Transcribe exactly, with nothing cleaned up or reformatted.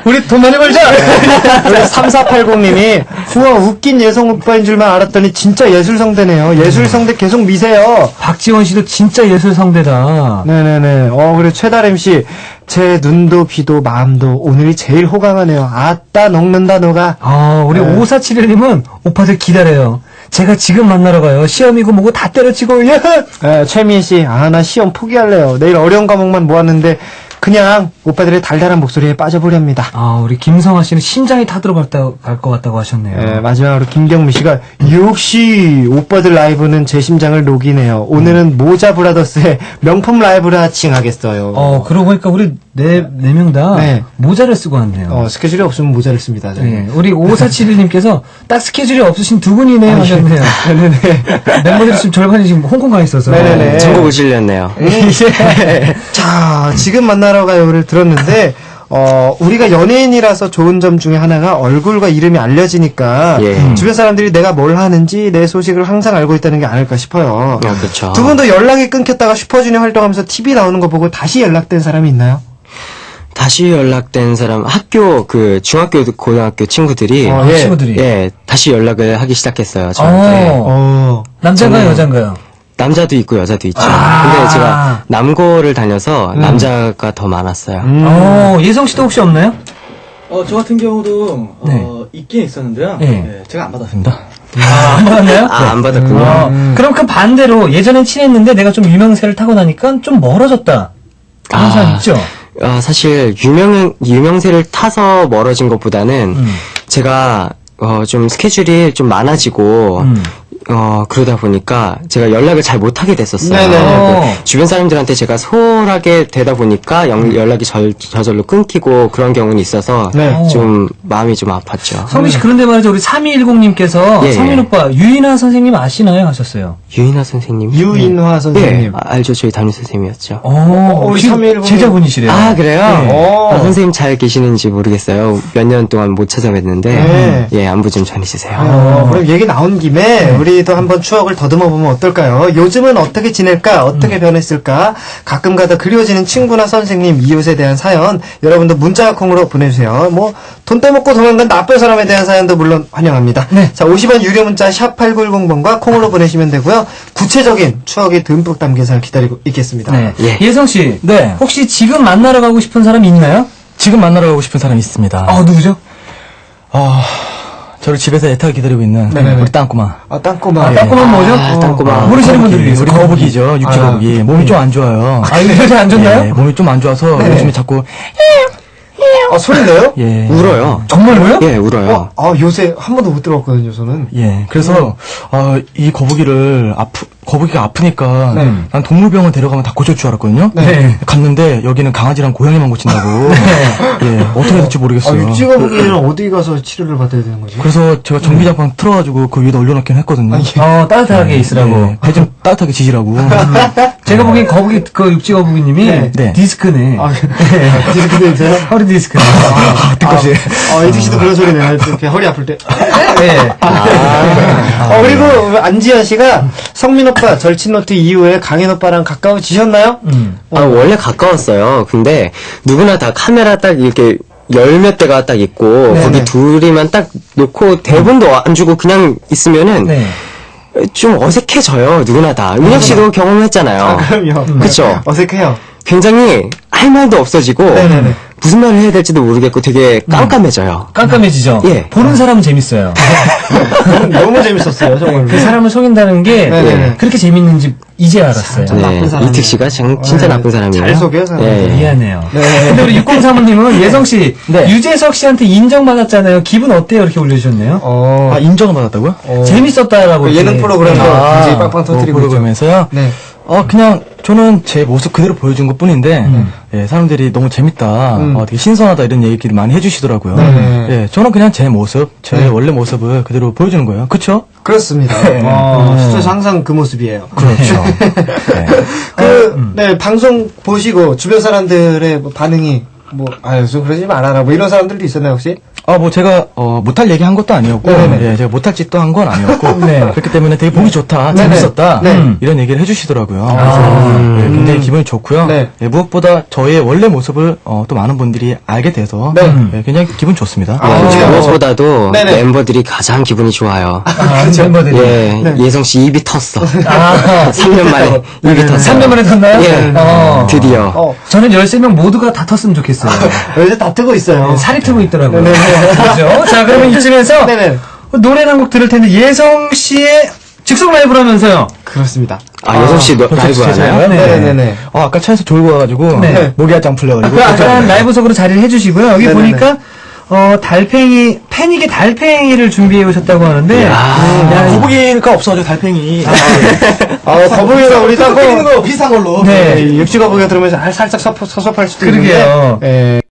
우리 돈 많이 벌자! 우리 삼사팔공님이, 우와, 웃긴 예성 오빠인 줄만 알았더니 진짜 예술성대네요. 예술성대 계속 미세요. 박지원 씨도 진짜 예술성대다. 네네네. 어, 그리고 최다림씨, 제 눈도 귀도 마음도 오늘이 제일 호강하네요. 아따, 녹는다, 녹아. 아, 우리 네. 오사칠일님은 오빠들 기다려요. 제가 지금 만나러 가요. 시험이고 뭐고 다 때려치고, 예! 네, 최민씨, 아, 나 시험 포기할래요. 내일 어려운 과목만 모았는데, 그냥 오빠들의 달달한 목소리에 빠져보렵니다. 아, 우리 김성아 씨는 심장이 타들어갈 것 같다고 하셨네요. 네, 마지막으로 김경미 씨가 역시 오빠들 라이브는 제 심장을 녹이네요. 오늘은 음. 모자 브라더스의 명품 라이브라 칭하겠어요. 어, 그러고 보니까 우리 네, 네 명 다 네. 모자를 쓰고 왔네요. 어, 스케줄이 없으면 모자를 씁니다. 네, 우리 오사칠일님께서 딱 스케줄이 없으신 두 분이네요 아, 하셨네요. 네네. 멤버들이 지금 절반이 지금 홍콩 가 있어서. 네네네. 전국을 실렸네요. 자, 지금 만나러 가요를 들었는데, 어, 우리가 연예인이라서 좋은 점 중에 하나가 얼굴과 이름이 알려지니까, 예. 주변 사람들이 내가 뭘 하는지 내 소식을 항상 알고 있다는 게 아닐까 싶어요. 아, 그렇죠. 두 분도 연락이 끊겼다가 슈퍼주니어 활동하면서 티비 나오는 거 보고 다시 연락된 사람이 있나요? 다시 연락된 사람, 학교, 그, 중학교, 고등학교 친구들이, 어, 예. 친구들이. 예, 다시 연락을 하기 시작했어요, 저한테. 어. 어. 남자인가요, 여자인가요? 남자도 있고 여자도 있죠. 아~ 근데 제가 남고를 다녀서 음. 남자가 더 많았어요. 음. 어, 예성 씨도 혹시 없나요? 어, 저 같은 경우도, 네. 어, 있긴 있었는데요. 네. 네, 제가 안 받았습니다. 아, 안 받았나요? 아, 안 받았군요. 어, 음. 그럼 그 반대로 예전엔 친했는데 내가 좀 유명세를 타고 나니까 좀 멀어졌다. 그런 아, 사람 있죠? 어, 사실, 유명, 유명세를 타서 멀어진 것보다는 음. 제가, 어, 좀 스케줄이 좀 많아지고, 음. 어, 그러다 보니까 제가 연락을 잘 못하게 됐었어요. 네네. 주변 사람들한테 제가 소홀하게 되다 보니까 연, 연락이 절, 저절로 끊기고 그런 경우는 있어서 네. 좀 마음이 좀 아팠죠. 성민 씨, 그런데 말이죠. 우리 삼이일공님께서 예, 성민 예. 오빠, 유인하 선생님 아시나요? 하셨어요. 유인하 선생님? 유인화 네. 선생님. 아, 알죠. 저희 담임 선생님이었죠. 어, 우리 지금 삼이일공 제자분이시래요. 아, 그래요? 네. 아, 선생님 잘 계시는지 모르겠어요. 몇 년 동안 못 찾아뵀는데, 네. 예, 안부 좀 전해주세요. 어, 그럼 얘기 나온 김에 네. 우리도 한번 추억을 더듬어 보면 어떨까요? 요즘은 어떻게 지낼까? 어떻게 음. 변했을까? 가끔가다 그리워지는 친구나 선생님, 이웃에 대한 사연 여러분도 문자 콩으로 보내주세요. 뭐 돈 떼먹고 도망간 나쁜 사람에 대한 사연도 물론 환영합니다. 네. 자, 오십 원 유료 문자 샵 팔구일공 번과 콩으로 보내시면 되고요. 구체적인 추억이 듬뿍 담긴 사연 기다리고 있겠습니다. 네. 예. 예성 씨, 네. 혹시 지금 만나러 가고 싶은 사람이 있나요? 지금 만나러 가고 싶은 사람이 있습니다. 어, 누구죠? 어, 저를 집에서 애타게 기다리고 있는 네네네. 우리 땅꼬마. 아, 땅꼬마. 아, 땅꼬마는 뭐죠? 아, 땅꼬마. 어, 모르시는 분들이 우리 있어요. 거북이죠. 육지 아, 거북이. 몸이 좀 안 좋아요. 아, 이거 요새 안 좋나요? 예, 몸이 좀 안 좋아서 네. 요즘에 자꾸 아, 소리 내요? 예. 울어요. 정말로요? 예, 울어요. 어, 아, 요새 한 번도 못 들어봤거든요, 저는. 예. 그래서 어, 이 거북이를 아프 거북이가 아프니까 네. 난 동물병원 데려가면 다 고칠 줄 알았거든요. 네. 갔는데 여기는 강아지랑 고양이만 고친다고. 예. 어떻게 해야 될지 아, 모르겠어요. 육지거북이는 어디 가서 치료를 받아야 되는 거지? 그래서 제가 전기장판 틀어가지고 그 위에다 올려놓긴 했거든요. 어, 따뜻하게 있으라고. 예, 배 좀 따뜻하게 지지라고. 제가 보기엔 거북이, 그 육지 거북이님이 네. 네. 디스크네. 아, 디스크도 있어요? 허리 디스크네. 뜻것이. 아, 이득 씨도 그런 소리 내요. 이렇게 허리 아플 때. 네. 아, 어, 그리고 안지현 씨가 성민 오빠 절친노트 이후에 강현 오빠랑 가까워지셨나요? 음. 아, 원래 가까웠어요. 근데 누구나 다 카메라 딱 이렇게 열 몇 대가 딱 있고 네네. 거기 둘이만 딱 놓고 대본도 안 주고 그냥 있으면은 네. 좀 어색해져요. 누구나 다. 은혁 씨도 경험했잖아요. 아, 그럼요. 그쵸? 어색해요. 굉장히 할 말도 없어지고 네네네. 무슨 말을 해야 될지도 모르겠고 되게 깜깜해져요. 깜깜해지죠? 예. 보는 사람은 재밌어요. 너무 재밌었어요, 정말. 그 사람을 속인다는 게 네네네. 그렇게 재밌는지 이제 알았어요. 참 나쁜 사람이에요. 이특 씨가 진, 진짜 네. 나쁜 사람이에요. 잘 속여요, 사람들. 예. 미안해요. 네. 근데 우리 육공사모님은 예성씨, 네. 유재석 씨한테 인정받았잖아요. 기분 어때요? 이렇게 올려주셨네요. 어, 아, 인정을 받았다고요? 어. 재밌었다라고. 그 예능 이렇게. 프로그램도 아, 굉장히 빵빵 터뜨리고 뭐 있죠. 프로그램에서요? 네. 어, 그냥, 저는 제 모습 그대로 보여준 것 뿐인데, 예, 사람들이 너무 재밌다, 음. 어, 되게 신선하다, 이런 얘기를 많이 해주시더라고요. 네. 예, 저는 그냥 제 모습, 제 네. 원래 모습을 그대로 보여주는 거예요. 그쵸? 그렇습니다. 어, 스튜디오에서 항상 그 모습이에요. 그렇죠. 네. 그, 네, 방송 보시고 주변 사람들의 뭐 반응이 뭐, 아유, 좀 그러지 말아라. 뭐 이런 사람들도 있었나요, 혹시? 아, 뭐 제가 어, 못할 얘기 한 것도 아니었고, 네네네. 예, 제가 못할 짓도 한 건 아니었고, 네. 그렇기 때문에 되게 보기 좋다, 네네. 재밌었다, 네. 음, 이런 얘기를 해주시더라고요. 아. 그래서 예, 굉장히 기분이 좋고요. 네. 예, 무엇보다 저의 원래 모습을 어, 또 많은 분들이 알게 돼서 네. 예, 굉장히 기분 좋습니다. 아, 네, 그렇죠. 무엇보다도 네네. 멤버들이 가장 기분이 좋아요. 아, 멤버들이. 예, 네. 예성 씨 입이 텄어. 아, 삼 년 만에 입이 텄어. 삼 년 만에 텄나요? 예, 어. 드디어. 어, 저는 열세 명 모두가 다 텄으면 좋겠어요. 요새 다 트고 있어요. 살이 트고 있더라고요. 네네. 그죠? 자, 그러면 이쯤에서 네네. 노래 한 곡 들을 텐데, 예성 씨의 즉석 라이브라면서요? 그렇습니다. 아, 예성 씨 너- 라이브 하나요? 네. 네네네. 어, 아까 차에서 졸고 와가지고, 네. 목이 한장 풀려가지고. 그 약간 라이브석으로 자리를 해주시고요. 여기 네네네. 보니까, 어, 달팽이, 패닉의 달팽이를 준비해 오셨다고 하는데, 야, 거북이가 없어가지고 달팽이. 아, 거북이가 우리 거 딴거 거 비슷한 걸로. 네. 육지 거북이가 들으면서 살짝 섭섭할 수도 그러게요. 있는데. 예.